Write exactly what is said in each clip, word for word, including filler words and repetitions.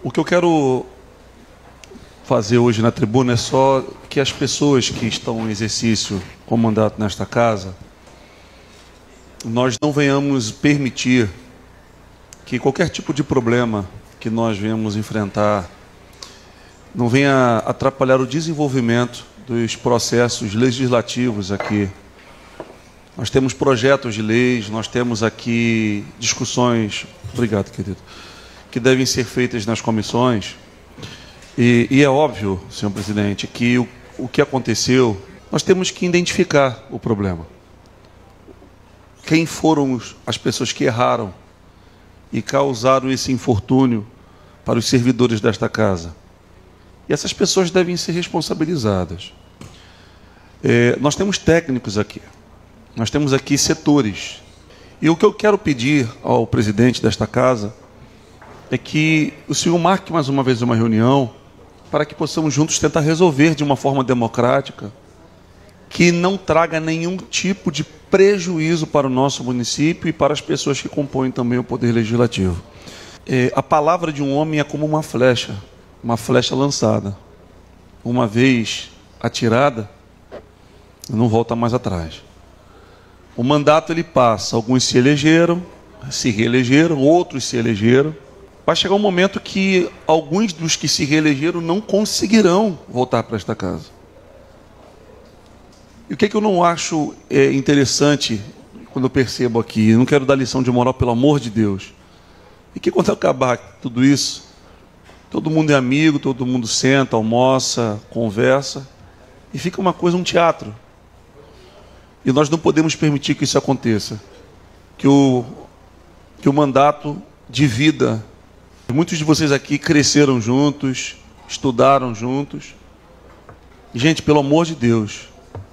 O que eu quero fazer hoje na tribuna é só que as pessoas que estão em exercício com mandato nesta casa, nós não venhamos permitir que qualquer tipo de problema que nós venhamos enfrentar não venha atrapalhar o desenvolvimento dos processos legislativos aqui. Nós temos projetos de leis, nós temos aqui discussões, obrigado, querido, que devem ser feitas nas comissões. E, e é óbvio, senhor presidente, que o, o que aconteceu, nós temos que identificar o problema. Quem foram os, as pessoas que erraram e causaram esse infortúnio para os servidores desta casa? E essas pessoas devem ser responsabilizadas. É, nós temos técnicos aqui, nós temos aqui setores. E o que eu quero pedir ao presidente desta casa é que o senhor marque mais uma vez uma reunião para que possamos juntos tentar resolver de uma forma democrática que não traga nenhum tipo de prejuízo para o nosso município e para as pessoas que compõem também o Poder Legislativo. É, a palavra de um homem é como uma flecha, uma flecha lançada. Uma vez atirada, não volta mais atrás. O mandato ele passa, alguns se elegeram, se reelegeram, outros se elegeram. Vai chegar um momento que alguns dos que se reelegeram não conseguirão voltar para esta casa. E o que, é que eu não acho é, interessante quando eu percebo aqui, eu não quero dar lição de moral, pelo amor de Deus, e que quando acabar tudo isso, todo mundo é amigo, todo mundo senta, almoça, conversa, e fica uma coisa, um teatro. E nós não podemos permitir que isso aconteça. Que o, que o mandato divida. Muitos de vocês aqui cresceram juntos, estudaram juntos. E, gente, pelo amor de Deus,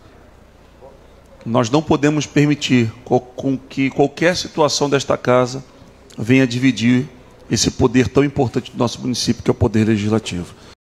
nós não podemos permitir com que qualquer situação desta casa venha dividir esse poder tão importante do nosso município, que é o Poder Legislativo.